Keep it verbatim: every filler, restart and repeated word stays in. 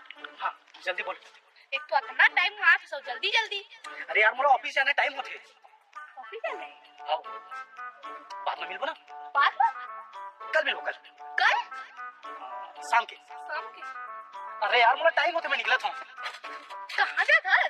हाँ जल्दी बोल। एक तो इतना टाइम हुआ तो सब जल्दी जल्दी। अरे यार मोला ऑफिस जाने टाइम होते। ऑफिस जाना है? आओ बाद में मिलबो ना। बाद में? कल मिलो कल। कल? शाम के। शाम के? अरे यार मोला टाइम होते मैं निकला था। कहाँ जा घर?